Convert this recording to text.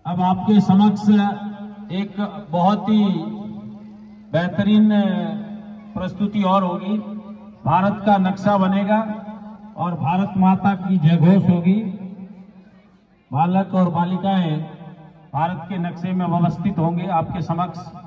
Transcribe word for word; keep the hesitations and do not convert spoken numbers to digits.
अब आपके समक्ष एक बहुत ही बेहतरीन प्रस्तुति और होगी। भारत का नक्शा बनेगा और भारत माता की जयघोष होगी। बालक और बालिकाएं भारत के नक्शे में व्यवस्थित होंगे आपके समक्ष।